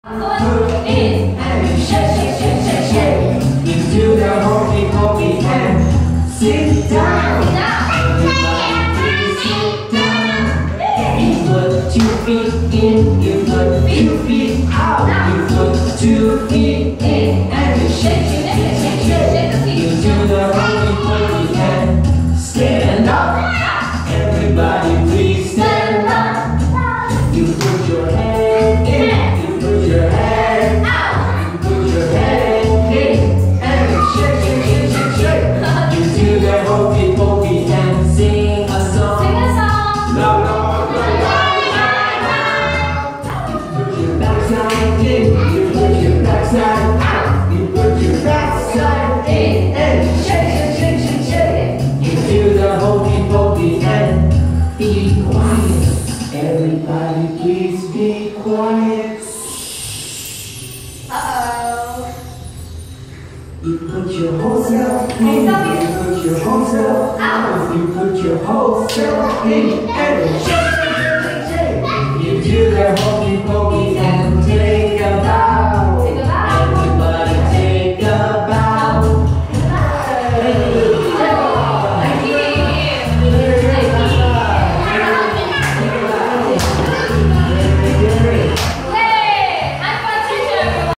Put in and shake, shake, shake, shake, shake. You do the hokey pokey and sit down. Everybody please sit down. You put 2 feet in, you put 2 feet out. You put 2 feet in and you shake, shake, shake, shake, shake. You do the hokey pokey and stand up. Everybody please stand up. You put your head in. Your head out, you put your head in, and you shake, shake, shake, shake, shake. You do the hokey pokey and sing a song. Sing a song. La la la la la. You put your backside in, you put your backside out. You put your backside in, and you shake, shake, shake, shake, shake. You do the hokey pokey and be quiet. Everybody please be quiet. You put your whole self in, you put your whole self out, you put your whole self in, and